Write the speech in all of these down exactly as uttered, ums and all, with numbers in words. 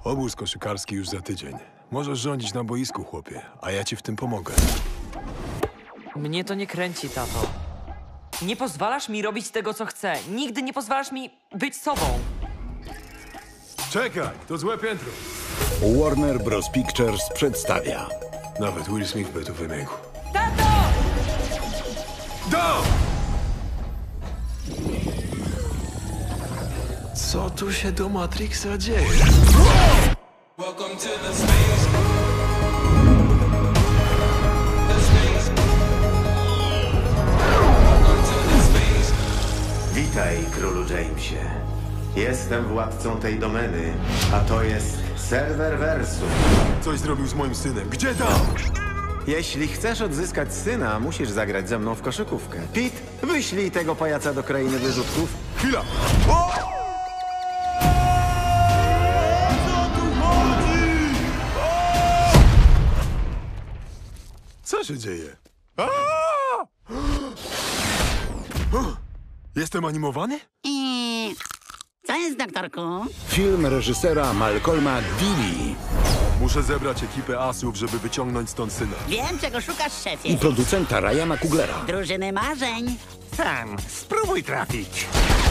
Obóz koszykarski już za tydzień. Możesz rządzić na boisku, chłopie, a ja ci w tym pomogę. Mnie to nie kręci, tato. Nie pozwalasz mi robić tego, co chcę. Nigdy nie pozwalasz mi być sobą. Czekaj, to złe piętro. Warner Bros. Pictures przedstawia. Nawet Will Smith by tu wymiękł. Tato! Do! Co tu się do Matrixa dzieje? Welcome to the space. The space. Welcome to the space. Witaj, królu Jamesie. Jestem władcą tej domeny, a to jest serwer Versu. Coś zrobił z moim synem. Gdzie dał? Jeśli chcesz odzyskać syna, musisz zagrać ze mną w koszykówkę. Pete, wyślij tego pajaca do krainy wyrzutków. Chwila! Co się dzieje? Aaaa! Jestem animowany? I... Co jest, doktorku? Film reżysera Malcolma Dili Muszę zebrać ekipę asów, żeby wyciągnąć stąd syna. Wiem, czego szukasz, i szefie. producenta Ryana Kuglera. Drużyny marzeń. Sam, spróbuj trafić.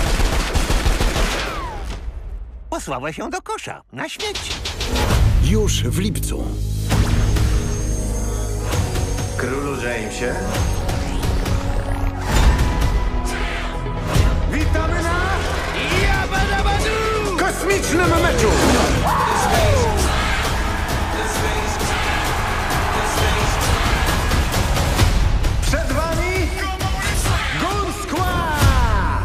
Posłałeś ją do kosza, na śmieci. Już w lipcu. Królu Jamesie. Witamy na kosmicznym meczu! Przed wami Goon Squad!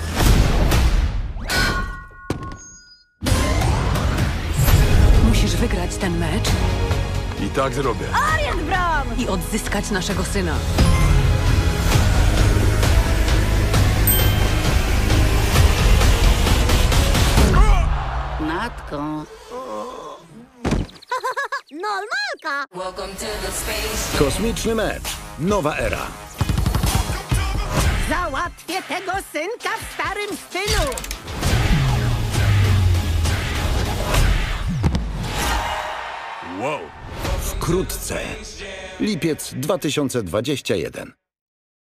Musisz wygrać ten mecz I tak zrobię. i odzyskać naszego syna. Matko. Normalka! Welcome to the space. Kosmiczny mecz. Nowa era. Załatwię tego synka w starym stylu. Wow. Wkrótce. Lipiec dwa tysiące dwudziesty pierwszy.